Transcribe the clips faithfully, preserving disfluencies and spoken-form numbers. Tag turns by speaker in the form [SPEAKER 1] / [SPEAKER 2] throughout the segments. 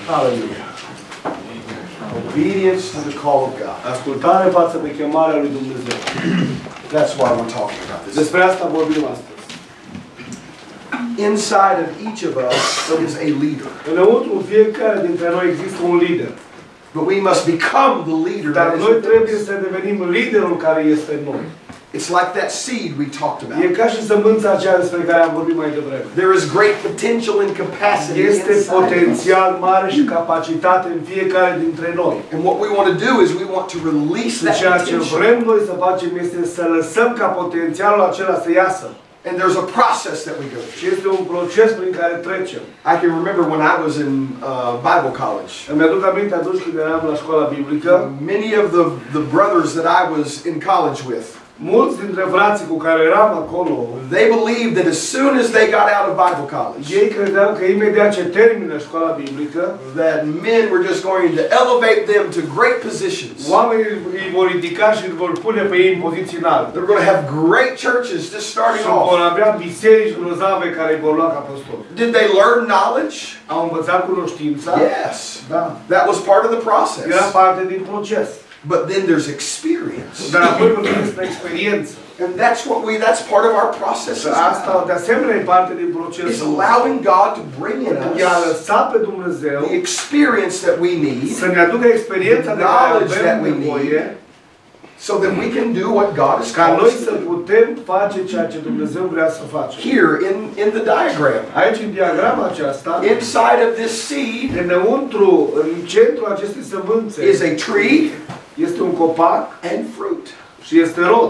[SPEAKER 1] Hallelujah. Obedience to the call of God.
[SPEAKER 2] Ascultare față de chemarea lui Dumnezeu.
[SPEAKER 1] That's why we're talking about this.
[SPEAKER 2] Despre asta vorbim astăzi.
[SPEAKER 1] Inside of each of us is a leader.
[SPEAKER 2] Înăuntru fiecare dintre noi există un lider.
[SPEAKER 1] But we must become the leader.
[SPEAKER 2] Dar
[SPEAKER 1] That is
[SPEAKER 2] noi
[SPEAKER 1] within
[SPEAKER 2] trebuie
[SPEAKER 1] us.
[SPEAKER 2] să devenim liderul care este în noi.
[SPEAKER 1] It's like that seed we talked
[SPEAKER 2] E
[SPEAKER 1] about.
[SPEAKER 2] ca și sămânța aceea despre care am vorbit mai devreme.
[SPEAKER 1] There is great potential and capacity
[SPEAKER 2] Este
[SPEAKER 1] inside of us.
[SPEAKER 2] potențial mare și capacitate în fiecare dintre noi.
[SPEAKER 1] And what we want to do is we want to release
[SPEAKER 2] Și
[SPEAKER 1] that
[SPEAKER 2] ceea ce
[SPEAKER 1] potential.
[SPEAKER 2] vrem noi să facem este să lăsăm ca potențialul acela să iasă.
[SPEAKER 1] And there's a process that we go through.
[SPEAKER 2] Și este un proces prin care trecem.
[SPEAKER 1] I can remember when I was in uh, Bible college.
[SPEAKER 2] Îmi aduc aminte atunci când eram la școala biblică.
[SPEAKER 1] Many of the, the brothers that I was in college with,
[SPEAKER 2] Mulți dintre frații cu care eram acolo,
[SPEAKER 1] they believed that as soon as they got out of Bible college,
[SPEAKER 2] ei credeau că imediat ce termină școala biblică,
[SPEAKER 1] that men were just going to elevate them to great positions.
[SPEAKER 2] oamenii îi vor ridica și îi vor pune pe ei în poziții înalte.
[SPEAKER 1] They're going to have great churches just starting
[SPEAKER 2] Și vor
[SPEAKER 1] off.
[SPEAKER 2] avea biserici grozave care îi vor lua ca apostoli.
[SPEAKER 1] Did they learn knowledge?
[SPEAKER 2] Au învățat cunoștința.
[SPEAKER 1] Yes.
[SPEAKER 2] Da.
[SPEAKER 1] That was part of the
[SPEAKER 2] Era
[SPEAKER 1] process.
[SPEAKER 2] parte din proces.
[SPEAKER 1] But then there's experience.
[SPEAKER 2] Dar apoi vorbim despre experiență.
[SPEAKER 1] And that's what we that's part of our process.
[SPEAKER 2] Și asta de asemenea e parte din
[SPEAKER 1] Is
[SPEAKER 2] proces.
[SPEAKER 1] allowing God to bring in
[SPEAKER 2] I-a
[SPEAKER 1] us
[SPEAKER 2] lăsat pe Dumnezeu
[SPEAKER 1] the experience that we need,
[SPEAKER 2] să ne aducă experiența de care
[SPEAKER 1] knowledge that
[SPEAKER 2] avem
[SPEAKER 1] we
[SPEAKER 2] nevoie,
[SPEAKER 1] so that we can do what God has
[SPEAKER 2] ca
[SPEAKER 1] called
[SPEAKER 2] noi
[SPEAKER 1] us
[SPEAKER 2] să
[SPEAKER 1] to do.
[SPEAKER 2] putem face ceea ce Dumnezeu vrea să facem.
[SPEAKER 1] Here in, in the diagram,
[SPEAKER 2] Aici, în diagrama aceasta,
[SPEAKER 1] inside of this seed
[SPEAKER 2] înăuntru, în centrul acestei sămânțe,
[SPEAKER 1] is a tree
[SPEAKER 2] este un copac
[SPEAKER 1] and fruit.
[SPEAKER 2] și este rod.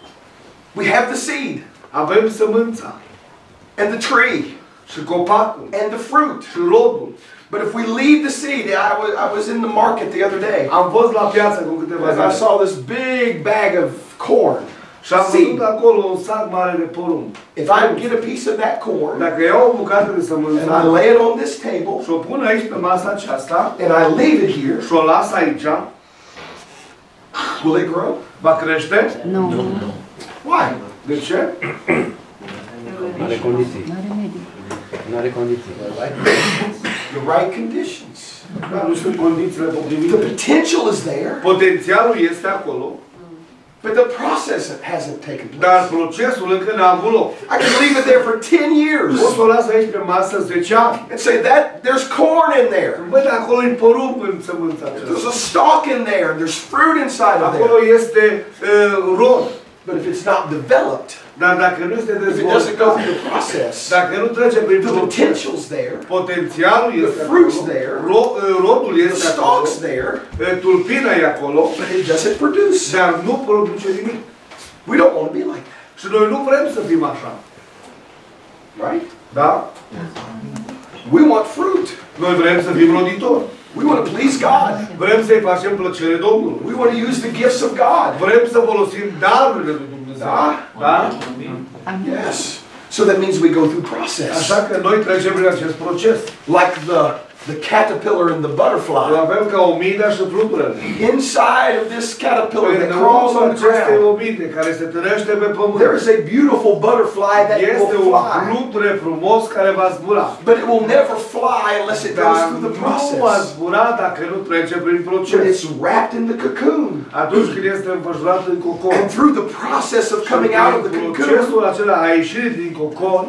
[SPEAKER 1] We have the seed
[SPEAKER 2] Avem sămânța
[SPEAKER 1] and the tree
[SPEAKER 2] și copacul
[SPEAKER 1] and the fruit.
[SPEAKER 2] și rodul.
[SPEAKER 1] But if we leave the seed, I was, I was in the market the other day,
[SPEAKER 2] Am fost la piață cu câteva
[SPEAKER 1] and I
[SPEAKER 2] zile
[SPEAKER 1] saw this big bag of corn.
[SPEAKER 2] și am
[SPEAKER 1] Seed.
[SPEAKER 2] văzut acolo un sac mare de porumb.
[SPEAKER 1] If I get a piece of that corn
[SPEAKER 2] Dacă iau o bucată de
[SPEAKER 1] and I
[SPEAKER 2] sămânță
[SPEAKER 1] lay it on this table
[SPEAKER 2] și o pun aici pe masa aceasta
[SPEAKER 1] and I leave it here,
[SPEAKER 2] și o las aici,
[SPEAKER 1] will it grow?
[SPEAKER 2] va crește?
[SPEAKER 3] Nu.
[SPEAKER 1] Why?
[SPEAKER 2] De ce?
[SPEAKER 4] Nu are condiții.
[SPEAKER 3] Nu are mediu.
[SPEAKER 4] Nu are condiții.
[SPEAKER 1] The right conditions.
[SPEAKER 2] Da, nu sunt condițiile
[SPEAKER 1] The
[SPEAKER 2] potrivite.
[SPEAKER 1] potential is there,
[SPEAKER 2] Potențialul este acolo,
[SPEAKER 1] but the process hasn't taken
[SPEAKER 2] dar
[SPEAKER 1] place.
[SPEAKER 2] procesul încă n-a avut loc.
[SPEAKER 1] I can leave it there for ten years
[SPEAKER 2] Poți să o las aici pe masă zece ani.
[SPEAKER 1] and say that there's corn in there.
[SPEAKER 2] Băi, dar acolo e porumb în sămânța
[SPEAKER 1] There's
[SPEAKER 2] aceasta.
[SPEAKER 1] a stalk in there and there's fruit inside of
[SPEAKER 2] Acolo
[SPEAKER 1] there.
[SPEAKER 2] este uh, rod.
[SPEAKER 1] But if it's not developed,
[SPEAKER 2] Dar dacă nu este
[SPEAKER 1] if it doesn't go
[SPEAKER 2] dezvoltat,
[SPEAKER 1] through the process,
[SPEAKER 2] dacă nu trece prin
[SPEAKER 1] the
[SPEAKER 2] proces,
[SPEAKER 1] potential's there,
[SPEAKER 2] potențialul este
[SPEAKER 1] the fruit's
[SPEAKER 2] acolo,
[SPEAKER 1] there,
[SPEAKER 2] ro- uh, rodul
[SPEAKER 1] the
[SPEAKER 2] este acolo,
[SPEAKER 1] stalk's there,
[SPEAKER 2] uh, tulpina e acolo,
[SPEAKER 1] but it doesn't produce.
[SPEAKER 2] dar nu produce nimic.
[SPEAKER 1] We don't want to be like that,
[SPEAKER 2] Și noi nu vrem să fim așa.
[SPEAKER 1] right?
[SPEAKER 2] Da?
[SPEAKER 1] We want fruit.
[SPEAKER 2] Noi vrem să fim roditori.
[SPEAKER 1] We want to please God.
[SPEAKER 2] Vrem să-i facem plăcere Domnului.
[SPEAKER 1] We want to use the gifts of God.
[SPEAKER 2] Vrem să folosim darurile lui Dumnezeu.
[SPEAKER 1] Da?
[SPEAKER 2] Da?
[SPEAKER 1] Yes. So that means we go through process.
[SPEAKER 2] Așa că noi trecem prin acest proces.
[SPEAKER 1] Like the, the caterpillar and the
[SPEAKER 2] Îl
[SPEAKER 1] butterfly.
[SPEAKER 2] avem ca omida și fluturele.
[SPEAKER 1] Inside of this caterpillar that
[SPEAKER 2] În
[SPEAKER 1] crawls
[SPEAKER 2] urmă
[SPEAKER 1] on the
[SPEAKER 2] acestei
[SPEAKER 1] ground,
[SPEAKER 2] omide care se târăște pe pământ.
[SPEAKER 1] there is a beautiful butterfly that
[SPEAKER 2] Este
[SPEAKER 1] will
[SPEAKER 2] un
[SPEAKER 1] fly.
[SPEAKER 2] fluture frumos care va zbura.
[SPEAKER 1] But it will never fly unless it goes
[SPEAKER 2] Dar
[SPEAKER 1] through the
[SPEAKER 2] nu va
[SPEAKER 1] process.
[SPEAKER 2] zbura dacă nu trece prin
[SPEAKER 1] When
[SPEAKER 2] proces.
[SPEAKER 1] it's wrapped in the cocoon.
[SPEAKER 2] Atunci când este înfășurat în cocon.
[SPEAKER 1] And through the process of coming out of the
[SPEAKER 2] Prin
[SPEAKER 1] cocoon,
[SPEAKER 2] procesul acela a ieșit din cocon,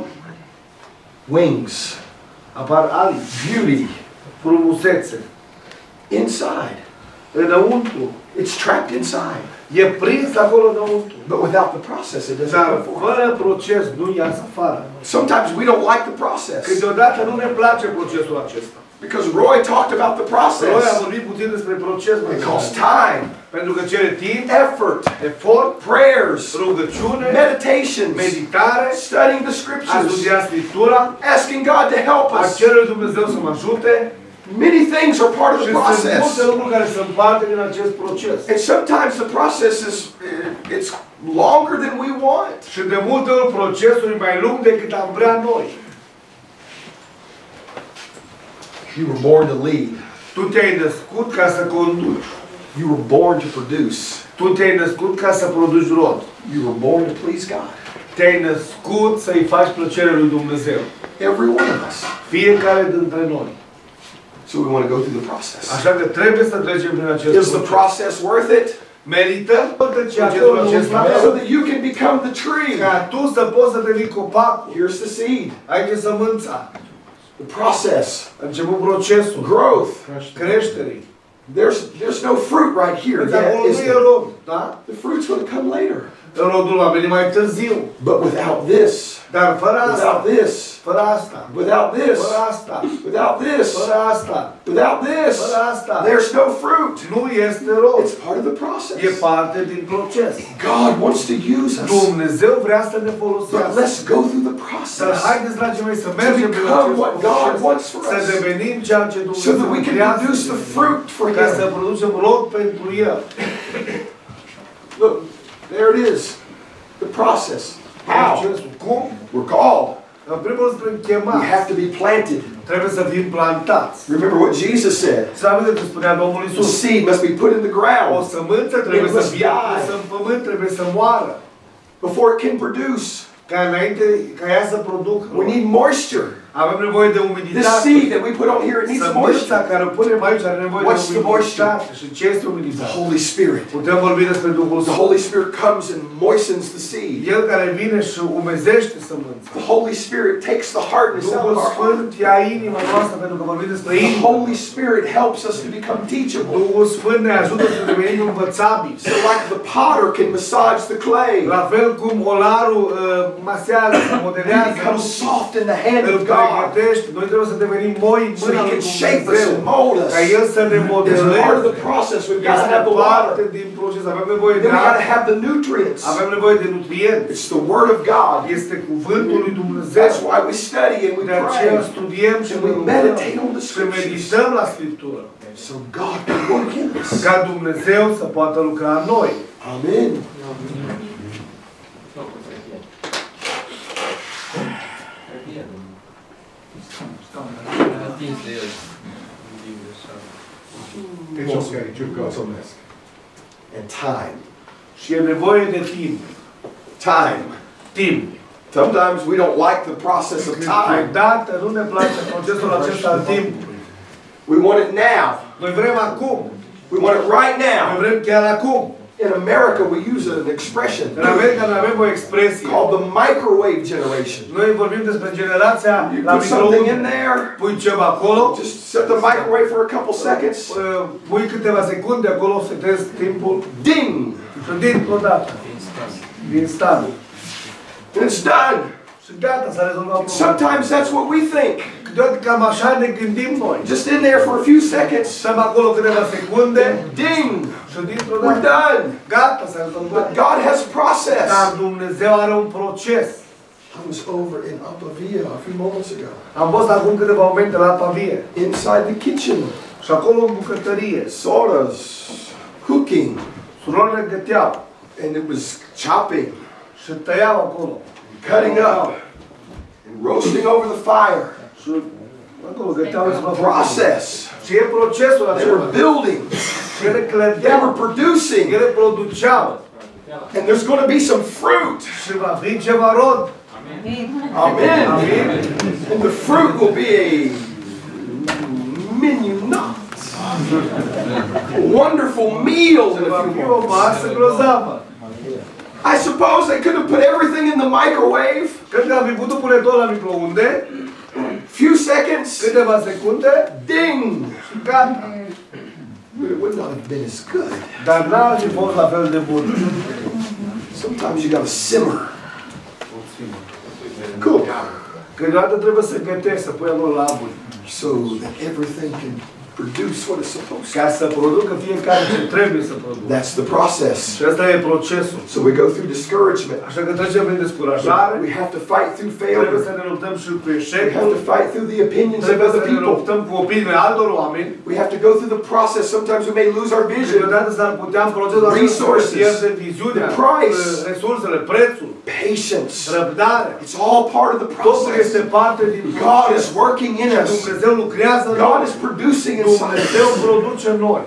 [SPEAKER 1] wings,
[SPEAKER 2] apar aripi,
[SPEAKER 1] beauty,
[SPEAKER 2] frumusețe.
[SPEAKER 1] inside.
[SPEAKER 2] Înăuntru.
[SPEAKER 1] It's trapped inside.
[SPEAKER 2] E prins acolo înăuntru.
[SPEAKER 1] But without the process, it doesn't
[SPEAKER 2] Dar
[SPEAKER 1] go forward.
[SPEAKER 2] fără proces nu iasă afară.
[SPEAKER 1] Sometimes we don't like the process.
[SPEAKER 2] Câteodată nu ne place procesul acesta.
[SPEAKER 1] Because Roy talked about the
[SPEAKER 2] Noi am
[SPEAKER 1] process.
[SPEAKER 2] vorbit puțin despre proces, mai
[SPEAKER 1] It costs
[SPEAKER 2] devreme.
[SPEAKER 1] time,
[SPEAKER 2] Pentru că cere timp,
[SPEAKER 1] effort,
[SPEAKER 2] efort,
[SPEAKER 1] prayers,
[SPEAKER 2] rugăciune,
[SPEAKER 1] meditations,
[SPEAKER 2] meditare,
[SPEAKER 1] studying the
[SPEAKER 2] a
[SPEAKER 1] scriptures,
[SPEAKER 2] studia Scriptura,
[SPEAKER 1] asking God to help
[SPEAKER 2] a
[SPEAKER 1] us.
[SPEAKER 2] cere lui Dumnezeu să mă ajute.
[SPEAKER 1] Many things are part of
[SPEAKER 2] Și
[SPEAKER 1] the
[SPEAKER 2] sunt multe
[SPEAKER 1] process.
[SPEAKER 2] lucruri care sunt parte din acest proces.
[SPEAKER 1] And sometimes the process is it's longer than we want.
[SPEAKER 2] Și de multe ori procesul e mai lung decât am vrea noi.
[SPEAKER 1] You were born to lead.
[SPEAKER 2] Tu te-ai născut ca să conduci.
[SPEAKER 1] You were born to produce.
[SPEAKER 2] Tu te-ai născut ca să produci rod.
[SPEAKER 1] You were born to please God.
[SPEAKER 2] Te-ai născut să-i faci plăcere lui Dumnezeu.
[SPEAKER 1] Every one of us.
[SPEAKER 2] Fiecare dintre noi.
[SPEAKER 1] So we want to go through the process.
[SPEAKER 2] Așa că trebuie să trecem prin acest
[SPEAKER 1] Is the
[SPEAKER 2] proces.
[SPEAKER 1] process worth it?
[SPEAKER 2] Merită procesul acesta
[SPEAKER 1] So that you can become the tree.
[SPEAKER 2] ca tu să poți să devii copacul.
[SPEAKER 1] Here's the seed.
[SPEAKER 2] Aici e sămânța.
[SPEAKER 1] The process.
[SPEAKER 2] A început procesul
[SPEAKER 1] Growth.
[SPEAKER 2] creșterii.
[SPEAKER 1] There's there's no fruit right here
[SPEAKER 2] Deci
[SPEAKER 1] yet,
[SPEAKER 2] acolo
[SPEAKER 1] is
[SPEAKER 2] nu e
[SPEAKER 1] there?
[SPEAKER 2] rod, da?
[SPEAKER 1] The fruit's going to come later.
[SPEAKER 2] Rodul va veni mai târziu.
[SPEAKER 1] But without this,
[SPEAKER 2] Dar fără asta,
[SPEAKER 1] without this,
[SPEAKER 2] fără asta,
[SPEAKER 1] without this,
[SPEAKER 2] fără asta,
[SPEAKER 1] without this,
[SPEAKER 2] fără asta,
[SPEAKER 1] without this,
[SPEAKER 2] fără asta,
[SPEAKER 1] there's no fruit.
[SPEAKER 2] nu este rod.
[SPEAKER 1] It's part of the
[SPEAKER 2] E
[SPEAKER 1] process.
[SPEAKER 2] parte din proces.
[SPEAKER 1] God wants to use us.
[SPEAKER 2] Dumnezeu vrea să ne
[SPEAKER 1] But
[SPEAKER 2] folosească.
[SPEAKER 1] let's go through the
[SPEAKER 2] Să
[SPEAKER 1] process
[SPEAKER 2] haideți, dragii mei, să mergem prin
[SPEAKER 1] become
[SPEAKER 2] acest
[SPEAKER 1] what God
[SPEAKER 2] proces,
[SPEAKER 1] wants for
[SPEAKER 2] să
[SPEAKER 1] us,
[SPEAKER 2] devenim ceea ce
[SPEAKER 1] so
[SPEAKER 2] Dumnezeu
[SPEAKER 1] that we can
[SPEAKER 2] vrea
[SPEAKER 1] produce
[SPEAKER 2] să
[SPEAKER 1] the
[SPEAKER 2] devenim,
[SPEAKER 1] fruit for
[SPEAKER 2] ca să
[SPEAKER 1] Him.
[SPEAKER 2] producem rod pentru El.
[SPEAKER 1] Look, there it is. The process. How?
[SPEAKER 2] Procesul. Cum?
[SPEAKER 1] We're called.
[SPEAKER 2] În primul rând suntem
[SPEAKER 1] We
[SPEAKER 2] chemați.
[SPEAKER 1] have to be planted.
[SPEAKER 2] Trebuie să fim plantați.
[SPEAKER 1] Remember what Jesus said.
[SPEAKER 2] Să aminti că spunea Domnul
[SPEAKER 1] The
[SPEAKER 2] Iisus.
[SPEAKER 1] seed must be put in the
[SPEAKER 2] O
[SPEAKER 1] ground
[SPEAKER 2] sămânță trebuie
[SPEAKER 1] It
[SPEAKER 2] să
[SPEAKER 1] must
[SPEAKER 2] fie
[SPEAKER 1] die.
[SPEAKER 2] pusă în pământ, trebuie să moară.
[SPEAKER 1] before it can produce.
[SPEAKER 2] Ca înainte, ca ea să producă.
[SPEAKER 1] We need moisture.
[SPEAKER 2] Avem nevoie de
[SPEAKER 1] This
[SPEAKER 2] umiditate.
[SPEAKER 1] seed that we put on here, it needs
[SPEAKER 2] Sămânța
[SPEAKER 1] moisture.
[SPEAKER 2] care o punem aici are nevoie
[SPEAKER 1] What's
[SPEAKER 2] de
[SPEAKER 1] the moisture?
[SPEAKER 2] umiditate. Și ce este
[SPEAKER 1] The
[SPEAKER 2] umiditate?
[SPEAKER 1] Holy Spirit.
[SPEAKER 2] Putem vorbi despre Duhul
[SPEAKER 1] The
[SPEAKER 2] Sfânt.
[SPEAKER 1] Holy Spirit comes and moistens the seed.
[SPEAKER 2] El care vine și umezește sămânța.
[SPEAKER 1] The Holy Spirit takes the hardness out
[SPEAKER 2] Duhul
[SPEAKER 1] of our heart.
[SPEAKER 2] Sfânt ia inima noastră pentru că vorbim despre
[SPEAKER 1] The
[SPEAKER 2] inimă.
[SPEAKER 1] Holy Spirit helps us to become teachable.
[SPEAKER 2] Duhul Sfânt ne ajută să devenim învățabili.
[SPEAKER 1] So like the potter can massage the clay,
[SPEAKER 2] La fel cum olarul uh, masează,
[SPEAKER 1] we
[SPEAKER 2] modelează,
[SPEAKER 1] become soft in the hand
[SPEAKER 2] îl
[SPEAKER 1] of God,
[SPEAKER 2] pregătește. Noi trebuie să devenim moi în
[SPEAKER 1] so
[SPEAKER 2] mâna
[SPEAKER 1] He
[SPEAKER 2] lui
[SPEAKER 1] can shape us
[SPEAKER 2] Dumnezeu.
[SPEAKER 1] and mold us.
[SPEAKER 2] Ca El să ne
[SPEAKER 1] It's part of
[SPEAKER 2] modeleze.
[SPEAKER 1] the process. We've got to
[SPEAKER 2] Este
[SPEAKER 1] have the
[SPEAKER 2] parte
[SPEAKER 1] water.
[SPEAKER 2] din proces. Avem nevoie de
[SPEAKER 1] Then we got to
[SPEAKER 2] apă.
[SPEAKER 1] have the nutrients.
[SPEAKER 2] Avem nevoie de nutrienți.
[SPEAKER 1] It's the Word of God.
[SPEAKER 2] Este cuvântul lui Dumnezeu.
[SPEAKER 1] That's why we study and we
[SPEAKER 2] De aceea
[SPEAKER 1] pray
[SPEAKER 2] studiem și
[SPEAKER 1] and
[SPEAKER 2] ne
[SPEAKER 1] we
[SPEAKER 2] rugăm
[SPEAKER 1] meditate on the
[SPEAKER 2] și
[SPEAKER 1] Scriptures,
[SPEAKER 2] medităm la Scriptură.
[SPEAKER 1] so God can work in us.
[SPEAKER 2] Ca Dumnezeu să poată lucra în noi.
[SPEAKER 1] Amen. And time.
[SPEAKER 2] Și e nevoie de timp.
[SPEAKER 1] Time.
[SPEAKER 2] Timp.
[SPEAKER 1] Sometimes we don't like the process of time.
[SPEAKER 2] Câteodată nu ne place procesul acesta al timpului.
[SPEAKER 1] We want it now.
[SPEAKER 2] Noi vrem acum.
[SPEAKER 1] We want it right
[SPEAKER 2] Noi
[SPEAKER 1] now.
[SPEAKER 2] vrem chiar acum.
[SPEAKER 1] In America, we use an expression
[SPEAKER 2] În America noi avem o expresie.
[SPEAKER 1] called the microwave generation.
[SPEAKER 2] Noi vorbim despre generația
[SPEAKER 1] You
[SPEAKER 2] la
[SPEAKER 1] put something in
[SPEAKER 2] microunde.
[SPEAKER 1] there,
[SPEAKER 2] Pui ceva acolo,
[SPEAKER 1] just set the microwave for a couple seconds,
[SPEAKER 2] uh, pui câteva secunde acolo, setezi timpul
[SPEAKER 1] ding,
[SPEAKER 2] și dintr-o dată, din start.
[SPEAKER 1] and it's done.
[SPEAKER 2] Și gata, s-a rezolvat problema.
[SPEAKER 1] Sometimes that's what we think.
[SPEAKER 2] Câteodată cam așa ne gândim noi.
[SPEAKER 1] Just in there for a few seconds,
[SPEAKER 2] Stăm acolo câteva secunde
[SPEAKER 1] ding,
[SPEAKER 2] și dintr-o
[SPEAKER 1] we're
[SPEAKER 2] dată,
[SPEAKER 1] done.
[SPEAKER 2] gata, s-a rezolvat.
[SPEAKER 1] But God has
[SPEAKER 2] Dar
[SPEAKER 1] process.
[SPEAKER 2] Dumnezeu are un proces.
[SPEAKER 1] I was over in Apavia a few moments ago,
[SPEAKER 2] Am fost acum câteva momente la Pavie
[SPEAKER 1] inside the kitchen,
[SPEAKER 2] și acolo în bucătărie,
[SPEAKER 1] sodas, cooking,
[SPEAKER 2] surorile găteau
[SPEAKER 1] and it was chopping,
[SPEAKER 2] și tăiau acolo.
[SPEAKER 1] cutting up, and roasting over the fire.
[SPEAKER 2] Și acolo găteau și mă
[SPEAKER 1] Process.
[SPEAKER 2] Și e procesul
[SPEAKER 1] They were
[SPEAKER 2] acela.
[SPEAKER 1] building.
[SPEAKER 2] Și ele
[SPEAKER 1] They
[SPEAKER 2] clădeau,
[SPEAKER 1] were producing.
[SPEAKER 2] ele produceau.
[SPEAKER 1] And there's going to be some fruit.
[SPEAKER 2] Și va fi ceva rod.
[SPEAKER 1] Amen.
[SPEAKER 2] Amin.
[SPEAKER 1] And the fruit will be a menu not. A wonderful meal in
[SPEAKER 2] Va
[SPEAKER 1] a
[SPEAKER 2] fi
[SPEAKER 1] few
[SPEAKER 2] o masă
[SPEAKER 1] moments.
[SPEAKER 2] grozavă.
[SPEAKER 1] I suppose they could have put everything in the microwave.
[SPEAKER 2] Cred că am fi putut pune tot la microunde,
[SPEAKER 1] Few seconds.
[SPEAKER 2] câteva secunde
[SPEAKER 1] Ding.
[SPEAKER 2] și gata.
[SPEAKER 1] But it would not have been as good.
[SPEAKER 2] Dar n-ar fi fost la fel de bun.
[SPEAKER 1] Sometimes you got to simmer. Cook.
[SPEAKER 2] Câteodată trebuie să gătești, să pui acolo laburi.
[SPEAKER 1] So that everything can produce what it's supposed to.
[SPEAKER 2] Ca să producă fiecare ce trebuie să producă.
[SPEAKER 1] That's the process.
[SPEAKER 2] Și ăsta e procesul.
[SPEAKER 1] So we go through discouragement.
[SPEAKER 2] Așa că trecem prin descurajare,
[SPEAKER 1] We have to fight through
[SPEAKER 2] trebuie
[SPEAKER 1] failure.
[SPEAKER 2] să ne luptăm și cu
[SPEAKER 1] We have
[SPEAKER 2] eșecul,
[SPEAKER 1] to fight through the opinions of
[SPEAKER 2] trebuie
[SPEAKER 1] other
[SPEAKER 2] să ne
[SPEAKER 1] people.
[SPEAKER 2] luptăm cu opiniile altor oameni.
[SPEAKER 1] We have to go through the process. Sometimes we may lose our vision.
[SPEAKER 2] Câteodată s-ar putea în procesul acesta să
[SPEAKER 1] Resources,
[SPEAKER 2] pierde viziunea,
[SPEAKER 1] the price,
[SPEAKER 2] resursele, prețul,
[SPEAKER 1] Patience.
[SPEAKER 2] răbdarea.
[SPEAKER 1] It's all part of the
[SPEAKER 2] Totul este
[SPEAKER 1] process.
[SPEAKER 2] parte din
[SPEAKER 1] God
[SPEAKER 2] proces.
[SPEAKER 1] is working in us.
[SPEAKER 2] Dumnezeu lucrează în
[SPEAKER 1] God
[SPEAKER 2] noi.
[SPEAKER 1] is producing inside
[SPEAKER 2] Dumnezeu
[SPEAKER 1] us.
[SPEAKER 2] produce în noi.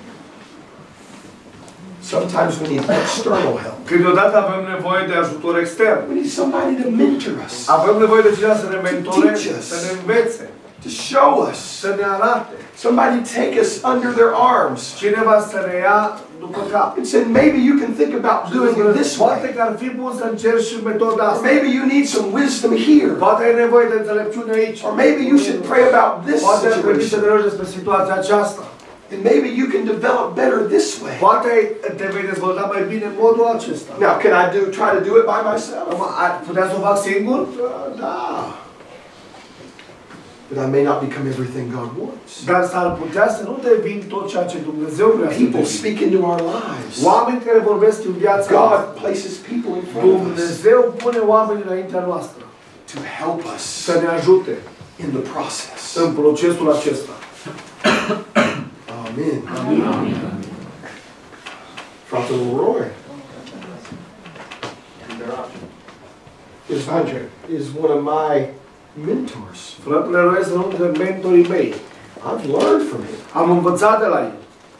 [SPEAKER 1] Sometimes we need external help.
[SPEAKER 2] Câteodată avem nevoie de ajutor extern.
[SPEAKER 1] We need somebody to mentor us.
[SPEAKER 2] Avem nevoie de cineva să ne mentoreze,
[SPEAKER 1] teach us.
[SPEAKER 2] să ne învețe.
[SPEAKER 1] to show us.
[SPEAKER 2] să ne arate.
[SPEAKER 1] Somebody take us under their arms
[SPEAKER 2] Cineva să ne ia după cap.
[SPEAKER 1] and said, maybe you can think about doing it this
[SPEAKER 2] Poate
[SPEAKER 1] way.
[SPEAKER 2] că ar fi bun să încerci și metoda
[SPEAKER 1] Or
[SPEAKER 2] asta.
[SPEAKER 1] maybe you need some wisdom here.
[SPEAKER 2] Poate ai nevoie de înțelepciune aici.
[SPEAKER 1] Or maybe you should pray about this
[SPEAKER 2] Poate ar trebui să
[SPEAKER 1] situation.
[SPEAKER 2] te rogi despre situația aceasta.
[SPEAKER 1] And maybe you can develop better this way.
[SPEAKER 2] Poate te vei dezvolta mai bine în modul acesta.
[SPEAKER 1] Now, can I do try to do it by myself?
[SPEAKER 2] Acum, ar putea să o fac singur?
[SPEAKER 1] Uh, nah. But I may not become everything God wants.
[SPEAKER 2] Dar s-ar putea să nu devin tot ceea ce Dumnezeu vrea să
[SPEAKER 1] People
[SPEAKER 2] devin.
[SPEAKER 1] speak into our lives.
[SPEAKER 2] Oameni care vorbesc în viața
[SPEAKER 1] God
[SPEAKER 2] noastră.
[SPEAKER 1] places people in front of us
[SPEAKER 2] Dumnezeu pune oameni înaintea noastră
[SPEAKER 1] to help us
[SPEAKER 2] să ne ajute
[SPEAKER 1] in the process.
[SPEAKER 2] în procesul acesta.
[SPEAKER 1] Amen. Fratele Roy is, is one of my mentors.
[SPEAKER 2] Fratele Roy este unul dintre mentorii mei.
[SPEAKER 1] I've learned from him.
[SPEAKER 2] Am învățat de la el.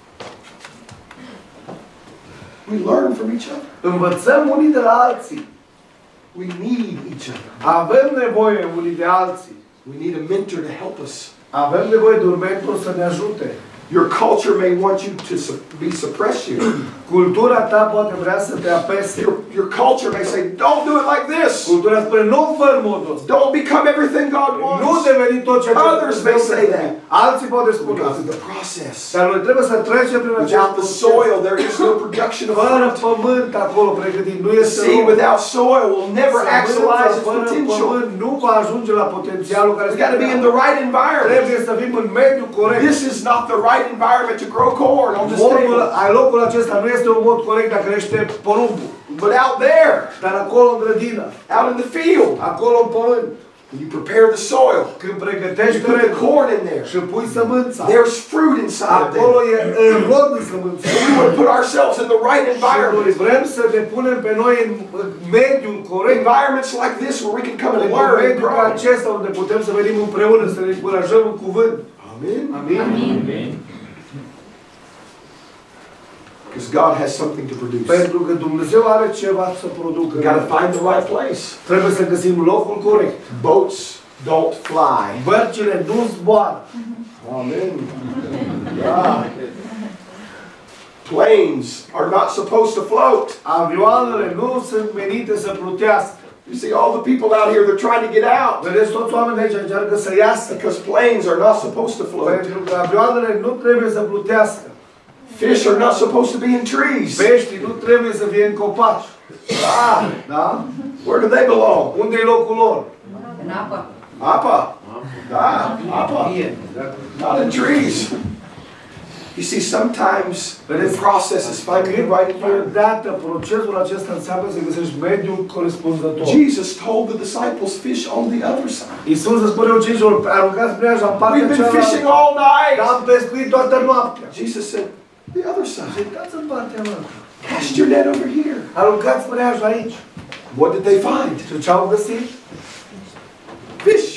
[SPEAKER 1] We learn from each other.
[SPEAKER 2] Învățăm unii de la alții.
[SPEAKER 1] We need each other.
[SPEAKER 2] Avem nevoie unii de alții.
[SPEAKER 1] We need a mentor to help us.
[SPEAKER 2] Avem nevoie de un mentor să ne ajute.
[SPEAKER 1] Your culture may want you to su be suppress you.
[SPEAKER 2] Cultura ta poate vrea să te apese.
[SPEAKER 1] Your, your culture may say, don't do it like this.
[SPEAKER 2] Cultura spune, nu fă în modul ăsta.
[SPEAKER 1] Don't become everything God
[SPEAKER 2] Nu
[SPEAKER 1] wants.
[SPEAKER 2] deveni tot ce
[SPEAKER 1] Others may say that.
[SPEAKER 2] Alții poate
[SPEAKER 1] We
[SPEAKER 2] spune
[SPEAKER 1] go
[SPEAKER 2] asta.
[SPEAKER 1] through the process.
[SPEAKER 2] Dar noi trebuie să trecem prin acest
[SPEAKER 1] Without the
[SPEAKER 2] proces.
[SPEAKER 1] soil, there is no production of
[SPEAKER 2] Fără
[SPEAKER 1] fruit.
[SPEAKER 2] pământ acolo pregătit, nu
[SPEAKER 1] The
[SPEAKER 2] este
[SPEAKER 1] seed
[SPEAKER 2] om.
[SPEAKER 1] without soil will never actualize its
[SPEAKER 2] Fără
[SPEAKER 1] potential.
[SPEAKER 2] pământ nu va ajunge la potențialul care
[SPEAKER 1] It's got to be in the right environment.
[SPEAKER 2] trebuie să fim în mediul corect.
[SPEAKER 1] This is not the right environment to grow corn on this
[SPEAKER 2] Modul,
[SPEAKER 1] table.
[SPEAKER 2] ai locul acesta nu este un mod corect dacă crește porumbul.
[SPEAKER 1] But out there,
[SPEAKER 2] Dar acolo în grădină,
[SPEAKER 1] out in the field,
[SPEAKER 2] acolo în pământ,
[SPEAKER 1] when you prepare the soil,
[SPEAKER 2] când
[SPEAKER 1] you
[SPEAKER 2] pregătești
[SPEAKER 1] put the
[SPEAKER 2] terenul
[SPEAKER 1] corn in there.
[SPEAKER 2] și pui sămânța,
[SPEAKER 1] There's fruit inside of
[SPEAKER 2] acolo
[SPEAKER 1] there.
[SPEAKER 2] e în rod în sămânță.
[SPEAKER 1] We want to put ourselves in the right
[SPEAKER 2] Și noi
[SPEAKER 1] environment.
[SPEAKER 2] vrem să ne punem pe noi în în mediul corect,
[SPEAKER 1] Environments like this where we can come and
[SPEAKER 2] în
[SPEAKER 1] learn and
[SPEAKER 2] mediul ca
[SPEAKER 1] grow.
[SPEAKER 2] acesta unde putem să venim împreună, să ne încurajăm în cuvânt.
[SPEAKER 1] Amen.
[SPEAKER 2] Amin?
[SPEAKER 1] Because God has something to produce.
[SPEAKER 2] Pentru că Dumnezeu are ceva să producă.
[SPEAKER 1] We got to find the right place.
[SPEAKER 2] Trebuie să găsim locul corect.
[SPEAKER 1] Boats don't fly.
[SPEAKER 2] Bărcile nu zboară.
[SPEAKER 1] Amen. Yeah. Planes are not supposed to float.
[SPEAKER 2] Avioanele nu sunt menite să plutească.
[SPEAKER 1] You see all the people out here, they're trying to get out.
[SPEAKER 2] Vedeți, toți oamenii aici încearcă să iasă.
[SPEAKER 1] Because planes are not supposed to float.
[SPEAKER 2] Pentru că avioanele nu trebuie să plutească.
[SPEAKER 1] Fish are not supposed to be in trees.
[SPEAKER 2] Peștii nu trebuie să fie în copaci.
[SPEAKER 1] Ah,
[SPEAKER 2] Da?
[SPEAKER 1] where do they belong?
[SPEAKER 2] Unde e locul lor?
[SPEAKER 3] În apă.
[SPEAKER 1] Apa. Ah, apa. Not in trees. You see, sometimes the process is finding the right environment.
[SPEAKER 2] Câteodată procesul acesta înseamnă să găsești mediul corespunzător.
[SPEAKER 1] Jesus told the disciples, fish on the other side.
[SPEAKER 2] Iisus îți spune ucenicilor, aruncați preaja în partea
[SPEAKER 1] We've been fishing
[SPEAKER 2] cealaltă.
[SPEAKER 1] all night.
[SPEAKER 2] Am pescuit toată noaptea.
[SPEAKER 1] Jesus said, the other side.
[SPEAKER 2] Uitați în partea noastră.
[SPEAKER 1] Cast your net over here.
[SPEAKER 2] Aruncați preaja aici.
[SPEAKER 1] What did they find?
[SPEAKER 2] Și ce au găsit?
[SPEAKER 1] Fish.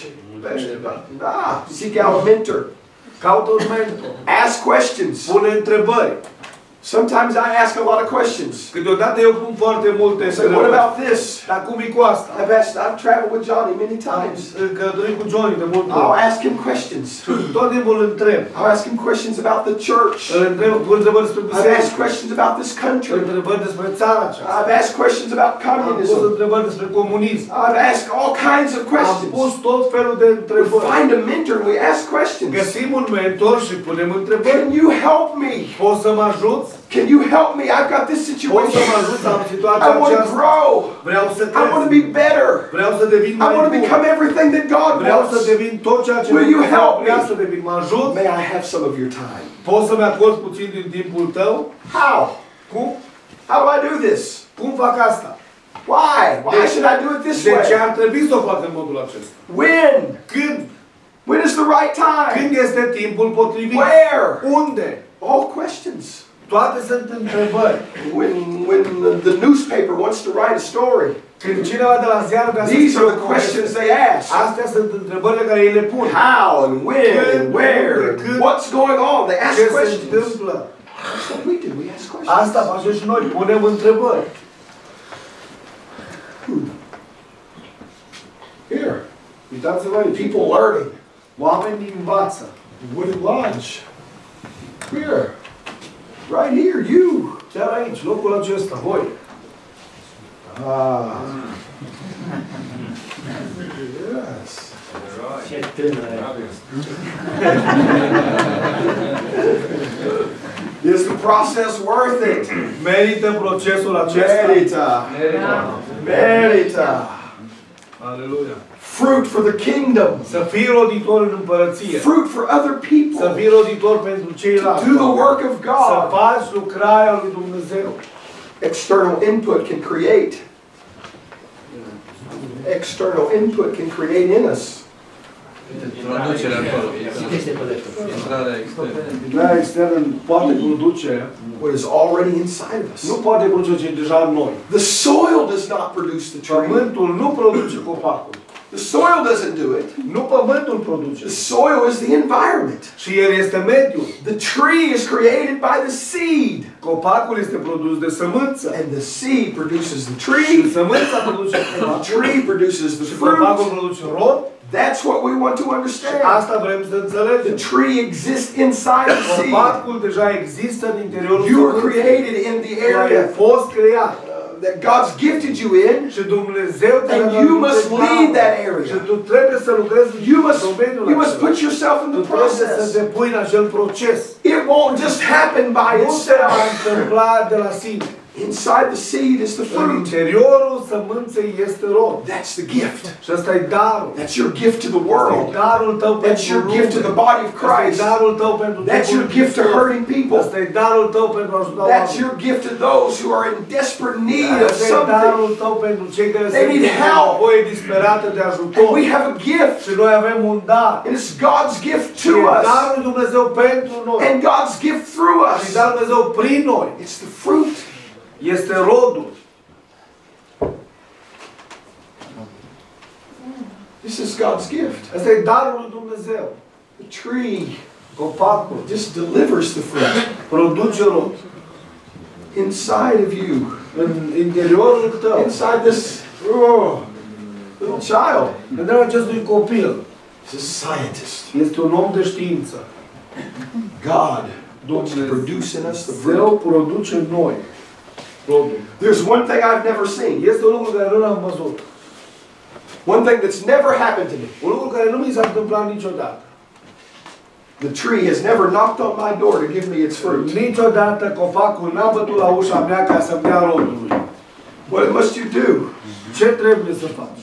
[SPEAKER 1] Ah, seek out a mentor.
[SPEAKER 2] Caută un mentor.
[SPEAKER 1] Ask questions.
[SPEAKER 2] Pune întrebări.
[SPEAKER 1] Sometimes I ask a lot of questions.
[SPEAKER 2] Câteodată eu pun foarte multe
[SPEAKER 1] I say, what
[SPEAKER 2] întrebări.
[SPEAKER 1] about this?
[SPEAKER 2] Dar cum e cu asta?
[SPEAKER 1] I've asked, I've traveled with Johnny many times.
[SPEAKER 2] În călătorii cu Johnny de multe
[SPEAKER 1] I'll
[SPEAKER 2] ori.
[SPEAKER 1] ask him questions.
[SPEAKER 2] Tot timpul îl întreb.
[SPEAKER 1] I'll ask him questions about the church.
[SPEAKER 2] Îl întreb, pun întrebări despre
[SPEAKER 1] I've
[SPEAKER 2] biserică.
[SPEAKER 1] asked questions about this country.
[SPEAKER 2] Întrebări despre țara aceasta.
[SPEAKER 1] I've asked questions about
[SPEAKER 2] Am pus
[SPEAKER 1] communism.
[SPEAKER 2] întrebări despre comunism.
[SPEAKER 1] I've asked all kinds of
[SPEAKER 2] Am
[SPEAKER 1] questions.
[SPEAKER 2] pus tot felul de
[SPEAKER 1] We
[SPEAKER 2] întrebări.
[SPEAKER 1] find a mentor and we ask questions.
[SPEAKER 2] Găsim un mentor și punem întrebări.
[SPEAKER 1] Can you help me?
[SPEAKER 2] Poți să mă ajuți?
[SPEAKER 1] Can you help me? I've got this
[SPEAKER 2] Poți să mă
[SPEAKER 1] situation.
[SPEAKER 2] ajuți? Am situația
[SPEAKER 1] I want to
[SPEAKER 2] aceasta.
[SPEAKER 1] grow.
[SPEAKER 2] Vreau să
[SPEAKER 1] I want to
[SPEAKER 2] cresc.
[SPEAKER 1] be better.
[SPEAKER 2] Vreau să devin
[SPEAKER 1] I
[SPEAKER 2] mai
[SPEAKER 1] want to
[SPEAKER 2] bun.
[SPEAKER 1] become everything that God
[SPEAKER 2] Vreau să
[SPEAKER 1] wants.
[SPEAKER 2] devin tot ceea ce
[SPEAKER 1] Will you
[SPEAKER 2] Dumnezeu
[SPEAKER 1] help
[SPEAKER 2] vrea
[SPEAKER 1] me?
[SPEAKER 2] să devin. Mă ajut?
[SPEAKER 1] May I have some of your time?
[SPEAKER 2] Poți să-mi acorzi puțin din timpul tău?
[SPEAKER 1] How?
[SPEAKER 2] Cum?
[SPEAKER 1] How do I do this?
[SPEAKER 2] Cum fac asta?
[SPEAKER 1] Why? Why should I do it this
[SPEAKER 2] De ce
[SPEAKER 1] way?
[SPEAKER 2] ar trebui să o fac în modul acesta?
[SPEAKER 1] When?
[SPEAKER 2] Când?
[SPEAKER 1] When is the right time?
[SPEAKER 2] Când este timpul potrivit?
[SPEAKER 1] Where?
[SPEAKER 2] Unde?
[SPEAKER 1] All questions.
[SPEAKER 2] Toate sunt întrebări.
[SPEAKER 1] When when the, the newspaper wants to write a story,
[SPEAKER 2] Când cineva de la ziar vrea să
[SPEAKER 1] these
[SPEAKER 2] scrie
[SPEAKER 1] are
[SPEAKER 2] o
[SPEAKER 1] the
[SPEAKER 2] poveste,
[SPEAKER 1] questions they ask.
[SPEAKER 2] astea sunt întrebările care ei le pun.
[SPEAKER 1] How and when and where and what's going on? They ask
[SPEAKER 2] Ce se
[SPEAKER 1] questions.
[SPEAKER 2] întâmplă?
[SPEAKER 1] That's what we do. We ask questions.
[SPEAKER 2] Asta facem și noi, punem întrebări.
[SPEAKER 1] Here,
[SPEAKER 2] Uitați-vă aici.
[SPEAKER 1] people learning.
[SPEAKER 2] Oamenii învață.
[SPEAKER 1] Wooded Lodge. Here. Right here, you.
[SPEAKER 2] Chiar aici, locul acesta, voi.
[SPEAKER 1] Ah. Yes.
[SPEAKER 4] Ce tânăre.
[SPEAKER 1] Is the process worth it?
[SPEAKER 2] Merită procesul acesta.
[SPEAKER 1] Merita. Merita.
[SPEAKER 2] Aleluia.
[SPEAKER 1] Fruit for the kingdom.
[SPEAKER 2] Să fii roditor în împărăție.
[SPEAKER 1] Fruit for other
[SPEAKER 2] Să
[SPEAKER 1] people.
[SPEAKER 2] fii roditor pentru ceilalți.
[SPEAKER 1] Do the work of
[SPEAKER 2] Să
[SPEAKER 1] God.
[SPEAKER 2] faci lucrarea lui Dumnezeu.
[SPEAKER 1] External input can create. External input can create in us.
[SPEAKER 3] Producerea acolo. Intrarea externă.
[SPEAKER 2] Intrarea externă poate produce,
[SPEAKER 1] What is already inside of
[SPEAKER 2] nu
[SPEAKER 1] us.
[SPEAKER 2] poate produce ce e deja în noi.
[SPEAKER 1] The soil does not produce the tree.
[SPEAKER 2] Pământul nu produce copacul.
[SPEAKER 1] The soil doesn't do it.
[SPEAKER 2] Nu pământul produce.
[SPEAKER 1] The soil is the environment.
[SPEAKER 2] Și el este mediul.
[SPEAKER 1] The tree is created by the seed.
[SPEAKER 2] Copacul este produs de sămânță.
[SPEAKER 1] And the seed produces the
[SPEAKER 2] Și
[SPEAKER 1] tree.
[SPEAKER 2] sămânța produce
[SPEAKER 1] And the
[SPEAKER 2] copacul.
[SPEAKER 1] tree produces the
[SPEAKER 2] Și copacul
[SPEAKER 1] fruit.
[SPEAKER 2] produce rod.
[SPEAKER 1] That's what we want to
[SPEAKER 2] Și
[SPEAKER 1] understand.
[SPEAKER 2] asta vrem să
[SPEAKER 1] The
[SPEAKER 2] înțelegem.
[SPEAKER 1] tree exists inside the seed.
[SPEAKER 2] Copacul deja există în interiorul
[SPEAKER 1] You were
[SPEAKER 2] sămânței.
[SPEAKER 1] created in the
[SPEAKER 2] Tu ai
[SPEAKER 1] area
[SPEAKER 2] fost creat.
[SPEAKER 1] uh, that God's gifted you in.
[SPEAKER 2] Și Dumnezeu te-a
[SPEAKER 1] And
[SPEAKER 2] dat
[SPEAKER 1] you must
[SPEAKER 2] lucruri
[SPEAKER 1] lead that
[SPEAKER 2] tale.
[SPEAKER 1] area.
[SPEAKER 2] Și tu trebuie să lucrezi în
[SPEAKER 1] You must,
[SPEAKER 2] domeniul
[SPEAKER 1] you must
[SPEAKER 2] acela.
[SPEAKER 1] put yourself in
[SPEAKER 2] Tu
[SPEAKER 1] the
[SPEAKER 2] trebuie să
[SPEAKER 1] process.
[SPEAKER 2] te pui în acel proces.
[SPEAKER 1] It won't just happen by
[SPEAKER 2] Nu se va
[SPEAKER 1] itself.
[SPEAKER 2] întâmpla de la sine.
[SPEAKER 1] Inside the seed is the
[SPEAKER 2] În
[SPEAKER 1] fruit.
[SPEAKER 2] interiorul sămânței este rod.
[SPEAKER 1] That's the gift.
[SPEAKER 2] Și ăsta e darul.
[SPEAKER 1] That's your gift to the
[SPEAKER 2] Ăsta e
[SPEAKER 1] world.
[SPEAKER 2] darul tău
[SPEAKER 1] That's
[SPEAKER 2] pentru
[SPEAKER 1] your gift to
[SPEAKER 2] lume.
[SPEAKER 1] the body of
[SPEAKER 2] Ăsta e
[SPEAKER 1] Christ.
[SPEAKER 2] darul tău pentru
[SPEAKER 1] That's your
[SPEAKER 2] trupul
[SPEAKER 1] gift to
[SPEAKER 2] Hristos.
[SPEAKER 1] hurting people.
[SPEAKER 2] Ăsta e darul tău pentru a ajuta
[SPEAKER 1] That's
[SPEAKER 2] oamenii.
[SPEAKER 1] your gift to those who are in desperate need of
[SPEAKER 2] Ăsta e
[SPEAKER 1] something.
[SPEAKER 2] darul tău pentru cei care
[SPEAKER 1] They
[SPEAKER 2] sunt
[SPEAKER 1] need
[SPEAKER 2] în
[SPEAKER 1] help.
[SPEAKER 2] nevoie disperată de
[SPEAKER 1] And
[SPEAKER 2] ajutor.
[SPEAKER 1] we have a gift.
[SPEAKER 2] Și noi avem un dar.
[SPEAKER 1] And it's God's gift
[SPEAKER 2] Și
[SPEAKER 1] to
[SPEAKER 2] e
[SPEAKER 1] us.
[SPEAKER 2] darul lui Dumnezeu pentru noi.
[SPEAKER 1] And God's gift through
[SPEAKER 2] Și
[SPEAKER 1] us.
[SPEAKER 2] darul lui Dumnezeu prin noi.
[SPEAKER 1] It's the fruit.
[SPEAKER 2] Este rodul.
[SPEAKER 1] This is God's gift.
[SPEAKER 2] Ăsta e darul lui Dumnezeu.
[SPEAKER 1] The tree
[SPEAKER 2] Copacul
[SPEAKER 1] just delivers the fruit
[SPEAKER 2] produce rod.
[SPEAKER 1] inside of you.
[SPEAKER 2] În interiorul tău.
[SPEAKER 1] Inside this oh, little child.
[SPEAKER 2] În interiorul acestui copil
[SPEAKER 1] He's a scientist.
[SPEAKER 2] este un om de știință.
[SPEAKER 1] God wants to
[SPEAKER 2] Dumnezeu
[SPEAKER 1] produce in us the fruit.
[SPEAKER 2] produce în noi rodul.
[SPEAKER 1] There's one thing I've never seen.
[SPEAKER 2] Este un lucru care nu l-am văzut.
[SPEAKER 1] One thing that's never happened to me.
[SPEAKER 2] Un lucru care nu mi s-a întâmplat niciodată.
[SPEAKER 1] The tree has never knocked on my door to give me its fruit.
[SPEAKER 2] Niciodată copacul n-a bătut la ușa mea ca să-mi dea rodul lui.
[SPEAKER 1] What must you do?
[SPEAKER 2] Ce trebuie să faci?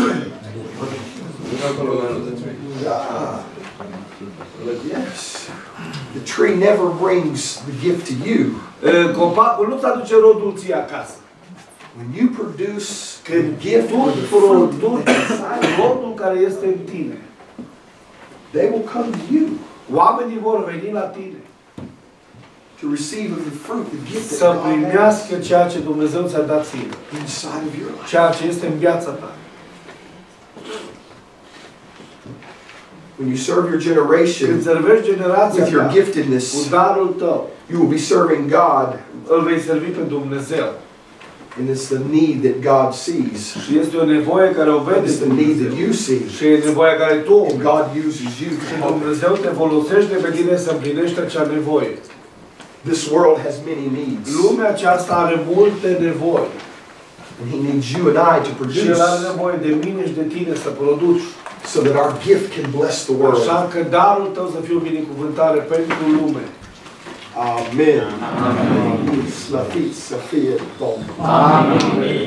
[SPEAKER 1] Ah, yes. The tree never brings the gift to you.
[SPEAKER 2] E, Copacul nu-ți aduce rodul ție acasă.
[SPEAKER 1] When you produce the
[SPEAKER 2] Când
[SPEAKER 1] gift
[SPEAKER 2] tu
[SPEAKER 1] or the fruit
[SPEAKER 2] produci
[SPEAKER 1] inside,
[SPEAKER 2] rodul care este în tine,
[SPEAKER 1] they will come to you
[SPEAKER 2] oamenii vor veni la tine
[SPEAKER 1] to receive of the fruit, the gift
[SPEAKER 2] să
[SPEAKER 1] that God has
[SPEAKER 2] primească ceea ce Dumnezeu ți-a dat ție,
[SPEAKER 1] inside of your life.
[SPEAKER 2] ceea ce este în viața ta.
[SPEAKER 1] When you serve your generation
[SPEAKER 2] Când servești generația
[SPEAKER 1] with your
[SPEAKER 2] ta
[SPEAKER 1] giftedness,
[SPEAKER 2] cu darul tău,
[SPEAKER 1] you will be serving God,
[SPEAKER 2] îl vei servi pe Dumnezeu.
[SPEAKER 1] and it's the need that God sees.
[SPEAKER 2] Și este o nevoie care o vede
[SPEAKER 1] It's the need that you see.
[SPEAKER 2] și e nevoia care tu o
[SPEAKER 1] And
[SPEAKER 2] vezi.
[SPEAKER 1] God uses you to
[SPEAKER 2] Și
[SPEAKER 1] help.
[SPEAKER 2] Dumnezeu te folosește pe tine să împlinești acea nevoie.
[SPEAKER 1] This world has many needs.
[SPEAKER 2] Lumea aceasta are multe nevoi.
[SPEAKER 1] And He needs you and I to
[SPEAKER 2] Și
[SPEAKER 1] produce
[SPEAKER 2] El are nevoie de mine și de tine să produci.
[SPEAKER 1] so that our gift can bless the world.
[SPEAKER 2] Așa că darul tău să fie o binecuvântare pentru lume.
[SPEAKER 1] Amen. Amen. Slăvit să fie Domnul.
[SPEAKER 2] Amin.